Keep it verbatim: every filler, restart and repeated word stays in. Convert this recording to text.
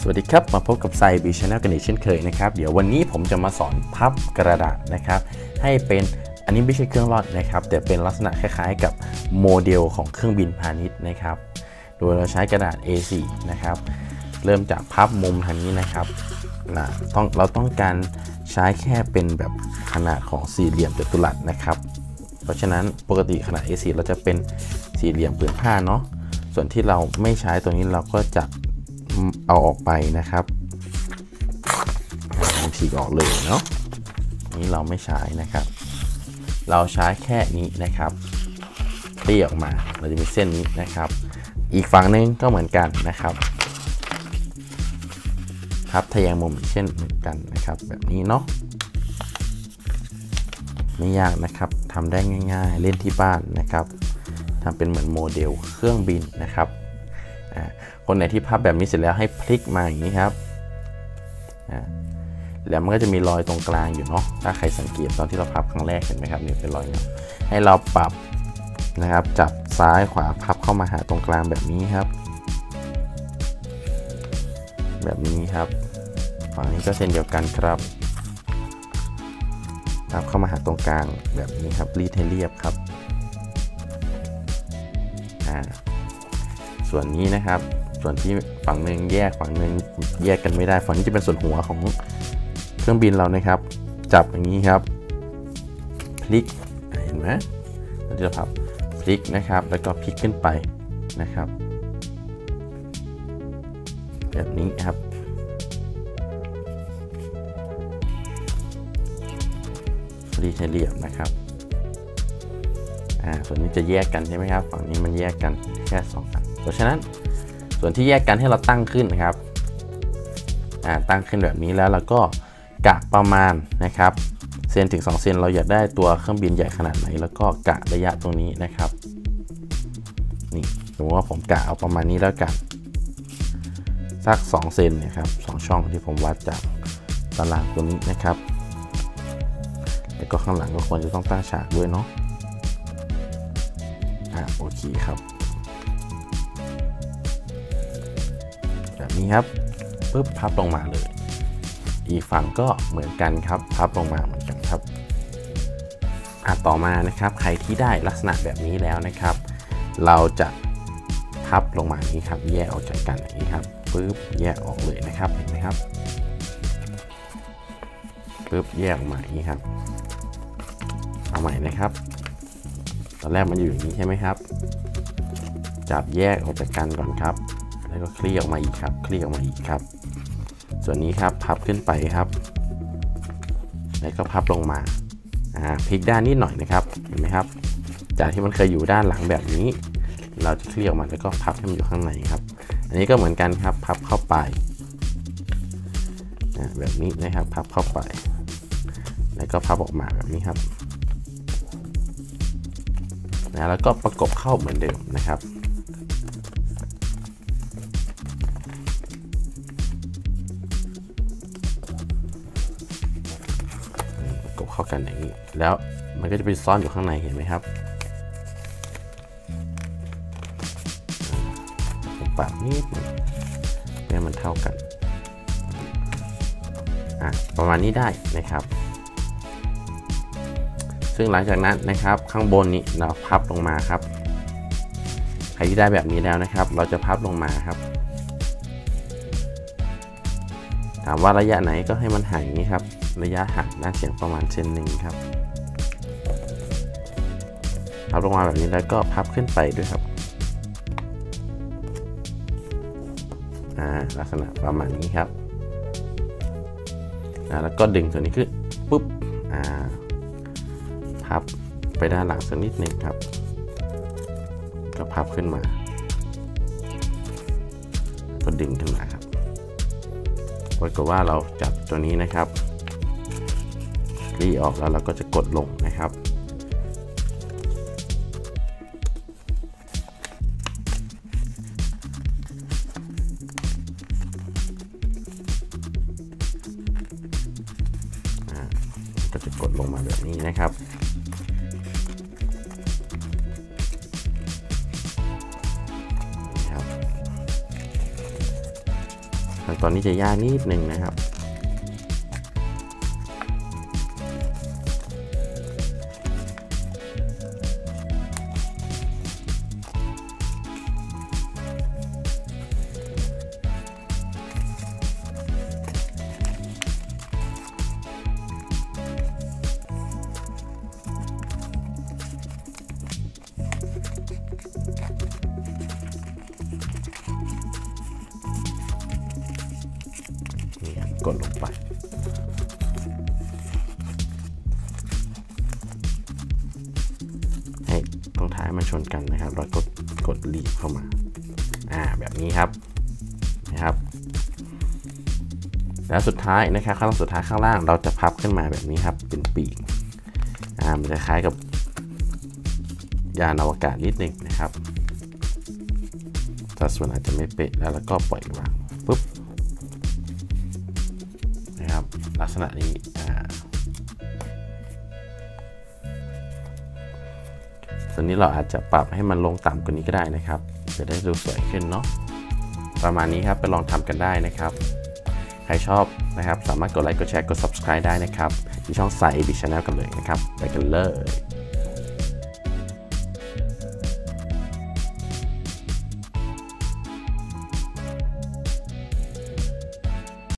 วัสดีครับมาพบกับไซบีชาแนลกันอีกเช่นเคยนะครับเดี๋ยววันนี้ผมจะมาสอนพับกระดาษนะครับให้เป็นอันนี้ไม่ใช่เครื่องร่อนนะครับแต่เป็นลักษณะคล้ายๆกับโมเดลของเครื่องบินพาณิชย์นะครับโดยเราใช้กระดาษ เอ โฟร์ นะครับเริ่มจากพับมุมทางนี้นะครับนะต้องเราต้องการใช้แค่เป็นแบบขนาดของสี่เหลี่ยมจัตุรัสนะครับเพราะฉะนั้นปกติขนาด เอ โฟร์ เราจะเป็นสี่เหลี่ยมผืนผ้าเนาะส่วนที่เราไม่ใช้ตัวนี้เราก็จะเอาออกไปนะครับฉีกออกเลยเนาะนี้เราไม่ใช้นะครับเราใช้แค่นี้นะครับตีออกมาเราจะมีเส้นนี้นะครับอีกฝั่งนึงก็เหมือนกันนะครับพับทะแยงมุมเช่นเหมือนกันนะครับแบบนี้เนาะไม่ยากนะครับทำได้ง่ายๆเล่นที่บ้านนะครับทำเป็นเหมือนโมเดลเครื่องบินนะครับคนไหนที่พับแบบนี้เสร็จแล้วให้พลิกมาอย่างนี้ครับแล้วมันก็จะมีรอยตรงกลางอยู่เนาะถ้าใครสังเกตตอนที่เราพับครั้งแรกเห็นไหมครับนี่เป็นรอยเนาะให้เราปรับนะครับจับซ้ายขวาพับเข้ามาหาตรงกลางแบบนี้ครับแบบนี้ครับฝั่งนี้ก็เช่นเดียวกันครับพับเข้ามาหาตรงกลางแบบนี้ครับรีดให้เรียบครับอ่าส่วนนี้นะครับส่วนที่ฝั่งหนึ่งแยกฝั่งหนึ่งแยกกันไม่ได้ฝั่งนี้จะเป็นส่วนหัวของเครื่องบินเรานะครับจับอย่างนี้ครับพลิกเห็นไหมเราจะพับพลิกนะครับแล้วก็พลิกขึ้นไปนะครับแบบนี้ครับรีเทเรียบนะครับอ่าส่วนนี้จะแยกกันใช่ไหมครับฝั่งนี้มันแยกกันแค่สองอันเพราะฉะนั้นส่วนที่แยกกันให้เราตั้งขึ้นนะครับอ่าตั้งขึ้นแบบนี้แล้วเราก็กะประมาณนะครับเซนถึงสองเซนเราอยากได้ตัวเครื่องบินใหญ่ขนาดไหนแล้วก็กะระยะตรงนี้นะครับนี่สมมติว่าผมกะเอาประมาณนี้แล้วกันสักสองเซนนะครับสองช่องที่ผมวัดจากตารางตัวนี้นะครับแล้วก็ข้างหลังก็ควรจะต้องตั้งฉากด้วยเนาะอ่าโอเคครับแบบนี้ครับปึ๊บพับลงมาเลยอีกฝั่งก็เหมือนกันครับพับลงมาเหมือนกันครับอ่ะต่อมานะครับใครที่ได้ลักษณะแบบนี้แล้วนะครับเราจะพับลงมาอย่างนี้ครับแยกออกจากกันอย่างนี้ครับปึ๊บแยกออกเลยนะครับเห็นไหมครับปึ๊บแยกออกมาอย่างนี้ครับเอาใหม่นะครับตอนแรกมันอยู่อย่างนี้ใช่ไหมครับจับแยกออกจากกันก่อนครับแล้วก็คลี่ออกมาอีกครับคลี่ออกมาอีกครับส่วนนี้ครับพับขึ้นไปครับแล้วก็พับลงมาอ่าพลิกด้านนิดหน่อยนะครับเห็นไหมครับจากที่มันเคยอยู่ด้านหลังแบบนี้เราจะคลี่ออกมาแล้วก็พับให้มันอยู่ข้างในครับอันนี้ก็เหมือนกันครับพับเข้าไปแบบนี้นะครับพับเข้าไปแล้วก็พับออกมาแบบนี้ครับนะแล้วก็ประกบเข้าเหมือนเดิมนะครับประกบเข้ากันอย่างนี้แล้วมันก็จะไปซ่อนอยู่ข้างในเห็นไหมครับผมปรับนิดให้มันเท่ากันอ่ะประมาณนี้ได้นะครับซึ่งหลังจากนั้นนะครับข้างบนนี้เราพับลงมาครับใครที่ได้แบบนี้แล้วนะครับเราจะพับลงมาครับถามว่าระยะไหนก็ให้มันห่างอย่างนี้ครับระยะห่างด้านเฉียงประมาณเซนหนึ่งครับพับลงมาแบบนี้แล้วก็พับขึ้นไปด้วยครับอ่าลักษณะประมาณนี้ครับอ่าแล้วก็ดึงตัวนี้ขึ้นปุ๊บอ่าพับไปด้านหลังสักนิดหนึ่งครับก็พับขึ้นมาก็ดึงขึ้นมาครับปรากฏว่าเราจับตัวนี้นะครับคลี่ออกแล้วเราก็จะกดลงนะครับก็จะกดลงมาแบบนี้นะครับตอนนี้จะยากนิดนึงนะครับกดลงไปให้ตรงท้ายมันชนกันนะครับแล้วก็กดลีบเข้ามาอ่าแบบนี้ครับนะครับแล้วสุดท้ายนะครับขั้นตอนสุดท้ายข้างล่างเราจะพับขึ้นมาแบบนี้ครับเป็นปีกอ่ามันจะคล้ายกับยานอวกาศนิดนึงนะครับแต่ส่วนอาจจะไม่เป๊ะแล้วแล้วก็ปล่อยวางปุ๊บนะครับลักษณะนี้อ่าส่วนนี้เราอาจจะปรับให้มันลงต่ำกว่านี้ก็ได้นะครับจะได้ดูสวยขึ้นเนาะประมาณนี้ครับไปลองทำกันได้นะครับใครชอบนะครับสามารถกดไลค์กดแชร์กด ซับสไครบ์ ได้นะครับที่ช่องสาย เอ บี Channel กันเลยนะครับไปกันเลย